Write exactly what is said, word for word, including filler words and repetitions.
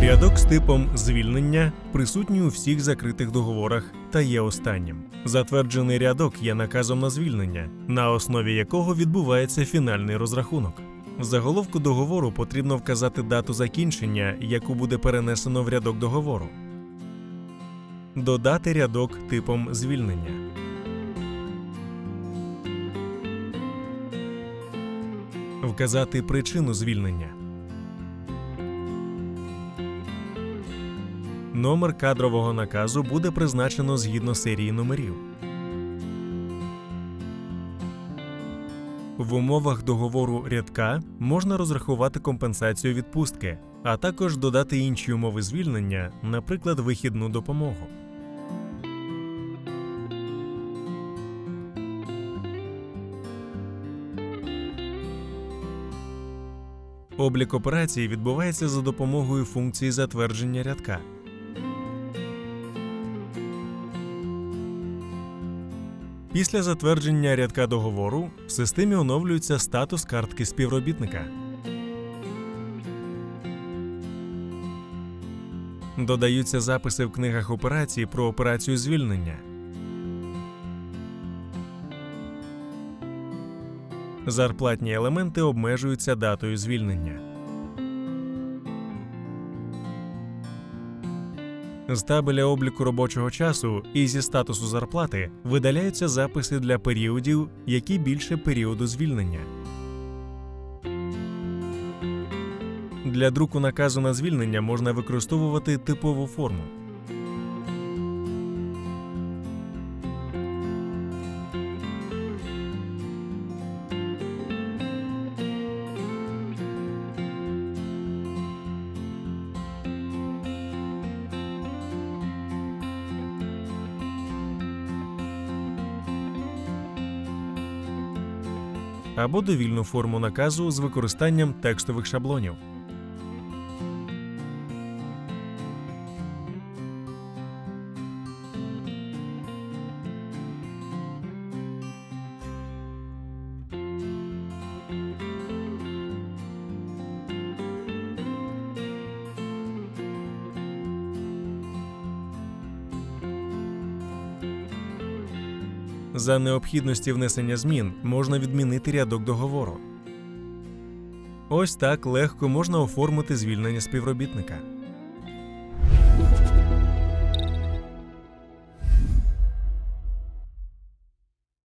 Рядок з типом «звільнення» присутній у всіх закритих договорах та є останнім. Затверджений рядок є наказом на звільнення, на основі якого відбувається фінальний розрахунок. В заголовку договору потрібно вказати дату закінчення, яку буде перенесено в рядок договору. Додати рядок типом «звільнення». Вказати причину звільнення. Номер кадрового наказу буде призначено згідно серії номерів. В умовах договору рядка можна розрахувати компенсацію відпустки, а також додати інші умови звільнення, наприклад, вихідну допомогу. Облік операцій відбувається за допомогою функції затвердження рядка. Після затвердження рядка договору в системі оновлюється статус картки співробітника. Додаються записи в книгах операцій про операцію звільнення. Зарплатні елементи обмежуються датою звільнення. З табеля обліку робочого часу і зі статусу зарплати видаляються записи для періодів, які більше періоду звільнення. Для друку наказу на звільнення можна використовувати типову форму. Або довільну форму наказу з використанням текстових шаблонів. За необхідності внесення змін можна відмінити рядок договору. Ось так легко можна оформити звільнення співробітника.